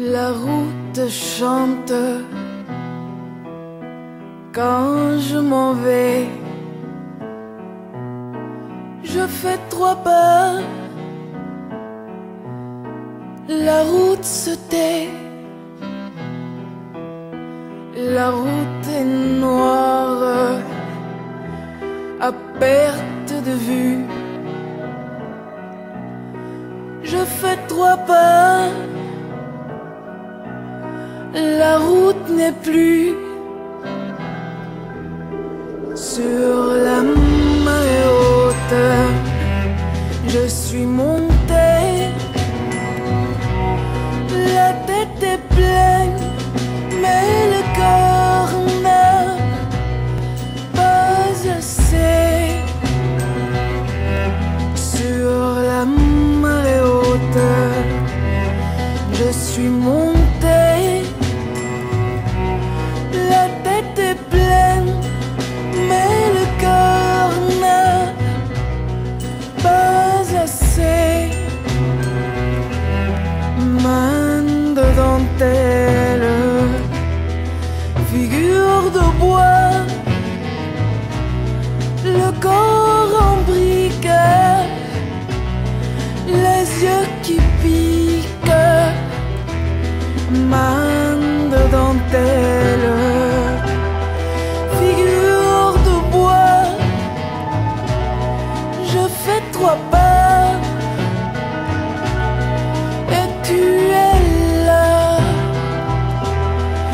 La route chante quand je m'en vais. Je fais 3 pas, la route se tait. La route est noire, à perte de vue. Je fais 3 pas, la route n'est plus. Sur la marée haute, je suis monté. La tête est pleine, mais le corps n'a pas assez. Sur la marée haute, je suis monté. La tête est pleine, mais le corps n'a pas assez. Main de dentelle, figure de bois, le corps en brique, les yeux qui piquent. Main de dentelle, figure de bois, je fais 3 pas et tu es là.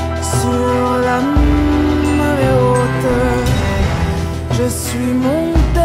Sur la marée haute, je suis monté.